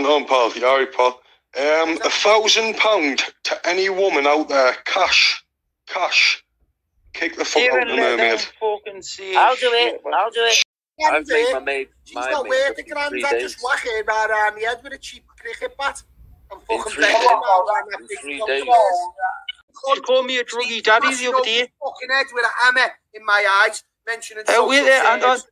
Hang on, Paul. You alright, Paul? £1,000 to any woman out there, cash. Kick the fuck out of the mermaid. I'll do it. I've made my maid. She's not worth the grand. I just whack her around the head with a cheap cricket bat and fucking bang her in 3 days. She called me a druggy daddy the other day. Fucking head with a hammer in my eyes, mentioning. Wait there, hang on.